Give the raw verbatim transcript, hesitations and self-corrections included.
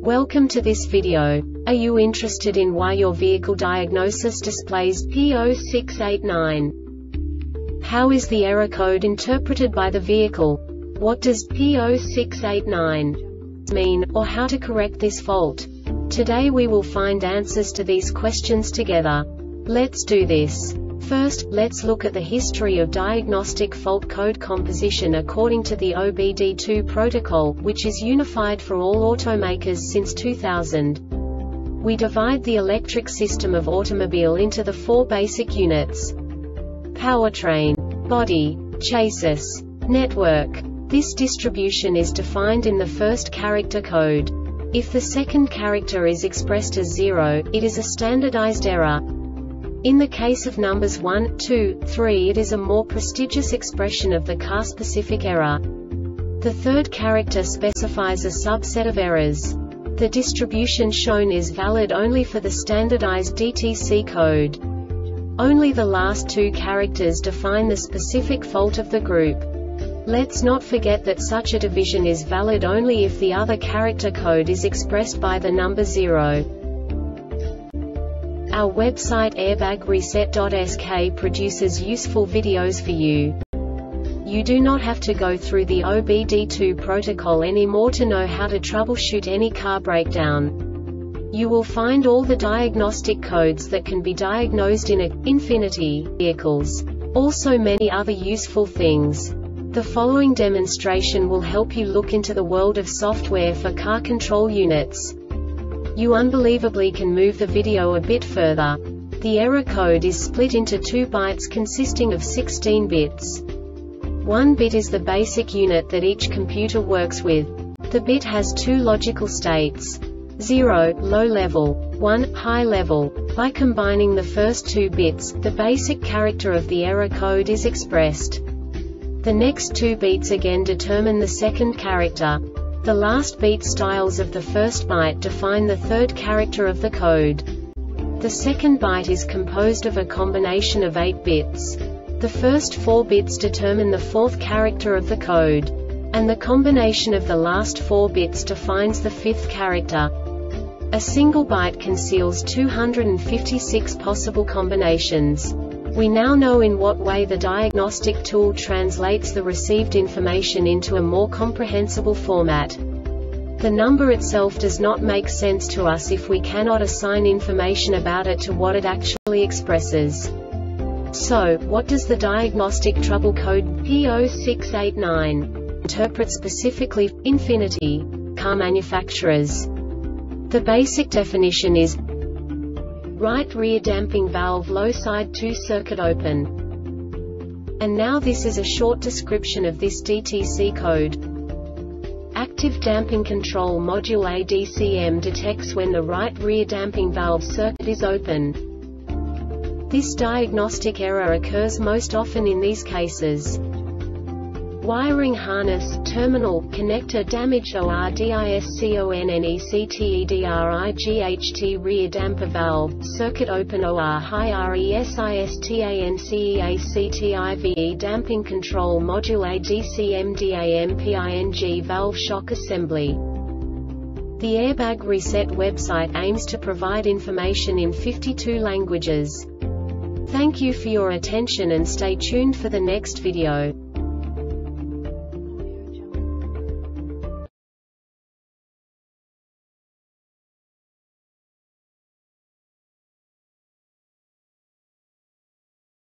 Welcome to this video. Are you interested in why your vehicle diagnosis displays P zero six eight nine? How is the error code interpreted by the vehicle? What does P zero six eight nine mean, or how to correct this fault? Today we will find answers to these questions together. Let's do this. First, let's look at the history of diagnostic fault code composition according to the O B D two protocol, which is unified for all automakers since two thousand. We divide the electric system of automobile into the four basic units: powertrain, body, chassis, network. This distribution is defined in the first character code. If the second character is expressed as zero, it is a standardized error. In the case of numbers one, two, three, it is a more prestigious expression of the car-specific error. The third character specifies a subset of errors. The distribution shown is valid only for the standardized D T C code. Only the last two characters define the specific fault of the group. Let's not forget that such a division is valid only if the other character code is expressed by the number zero. Our website airbag reset dot S K produces useful videos for you. You do not have to go through the O B D two protocol anymore to know how to troubleshoot any car breakdown. You will find all the diagnostic codes that can be diagnosed in a Infiniti vehicles. Also many other useful things. The following demonstration will help you look into the world of software for car control units. You unbelievably can move the video a bit further. The error code is split into two bytes consisting of sixteen bits. One bit is the basic unit that each computer works with. The bit has two logical states: zero, low level, one, high level. By combining the first two bits, the basic character of the error code is expressed. The next two beats again determine the second character. The last beat styles of the first byte define the third character of the code. The second byte is composed of a combination of eight bits. The first four bits determine the fourth character of the code. And the combination of the last four bits defines the fifth character. A single byte conceals two hundred fifty-six possible combinations. We now know in what way the diagnostic tool translates the received information into a more comprehensible format. The number itself does not make sense to us if we cannot assign information about it to what it actually expresses. So, what does the diagnostic trouble code P zero six eight nine interpret specifically for Infiniti car manufacturers? The basic definition is right rear damping valve low side two circuit open. And now this is a short description of this D T C code. Active damping control module A D C M detects when the right rear damping valve circuit is open. This diagnostic error occurs most often in these cases: wiring harness, terminal, connector damage or disconnection rear damper valve, circuit open or high resistanceive damping control module A D C M damping valve shock assembly. The Airbag Reset website aims to provide information in fifty-two languages. Thank you for your attention and stay tuned for the next video.